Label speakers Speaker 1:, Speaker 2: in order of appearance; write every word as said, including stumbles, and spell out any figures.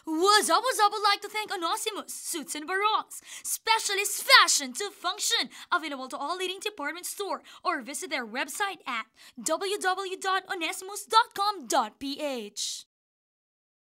Speaker 1: What's up, what's up? I'd like to thank onesimus, Suits and Barongs, specialist fashion to function, available to all leading department store, or visit their website at w w w dot onesimus dot com dot p h.